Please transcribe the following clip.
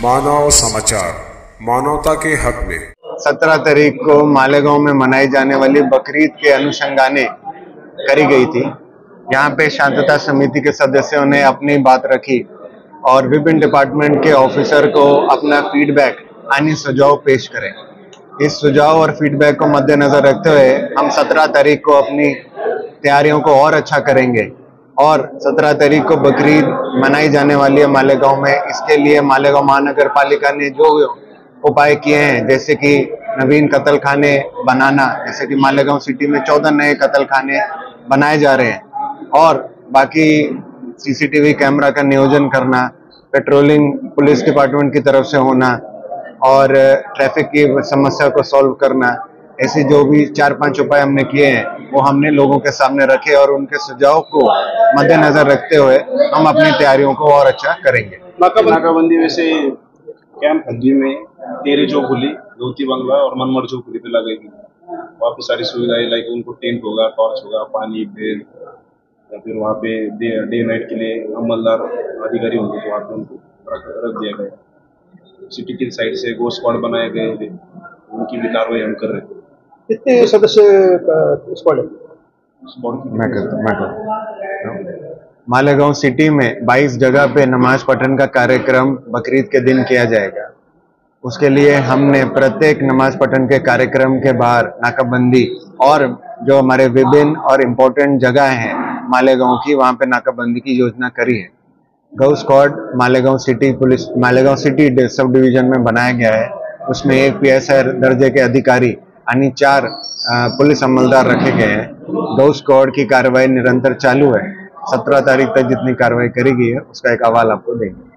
मानव समाचार, मानवता के हक में 17 तारीख को मालेगांव में मनाई जाने वाली बकरीद के अनुशंगाने करी गई थी। यहाँ पे शांतता समिति के सदस्यों ने अपनी बात रखी और विभिन्न डिपार्टमेंट के ऑफिसर को अपना फीडबैक यानी सुझाव पेश करें। इस सुझाव और फीडबैक को मद्देनजर रखते हुए हम 17 तारीख को अपनी तैयारियों को और अच्छा करेंगे और 17 तारीख को बकरीद मनाई जाने वाली है मालेगांव में। इसके लिए मालेगांव महानगर पालिका ने जो उपाय किए हैं, जैसे कि नवीन कत्ल खाने बनाना, जैसे कि मालेगांव सिटी में 14 नए कत्ल खाने बनाए जा रहे हैं और बाकी सीसीटीवी कैमरा का नियोजन करना, पेट्रोलिंग पुलिस डिपार्टमेंट की तरफ से होना और ट्रैफिक की समस्या को सॉल्व करना, ऐसे जो भी 4-5 उपाय हमने किए हैं वो हमने लोगों के सामने रखे और उनके सुझाव को मद्देनजर रखते हुए हम अपनी तैयारियों को और अच्छा करेंगे। नाकाबंदी वैसे कैंप हद्दी में 13 चौक खुली, धोती बंगला और मनमोड़ चौक खुली पे लगेगी। वहाँ पे सारी सुविधाएं लाइक उनको टेंट होगा, टॉर्च होगा, पानी, बेड, या फिर वहाँ पे डे नाइट के लिए अमलदार अधिकारी होंगे तो वहाँ पे उनको रख दिया गया। सिटी की साइड से गो स्क्वाड बनाए गए थे, उनकी भी कार्रवाई हम कर रहे थे। कितने सदस्य स्क्वाड है? मैं करता मालेगांव सिटी में 22 जगह पे नमाज पठन का कार्यक्रम बकरीद के दिन किया जाएगा। उसके लिए हमने प्रत्येक नमाज पठन के कार्यक्रम के बाहर नाकाबंदी और जो हमारे विभिन्न और इम्पोर्टेंट जगह हैं मालेगांव की, वहां पे नाकाबंदी की योजना करी है। गौ squad Malegaon city sub division में बनाया गया है। उसमें एक PSI दर्जे के अधिकारी यानी 4 पुलिस अमलदार रखे गए हैं। गौ स्क्वाड की कार्रवाई निरंतर चालू है। 17 तारीख तक जितनी कार्रवाई करी गई है उसका एक अहवाल आपको देंगे।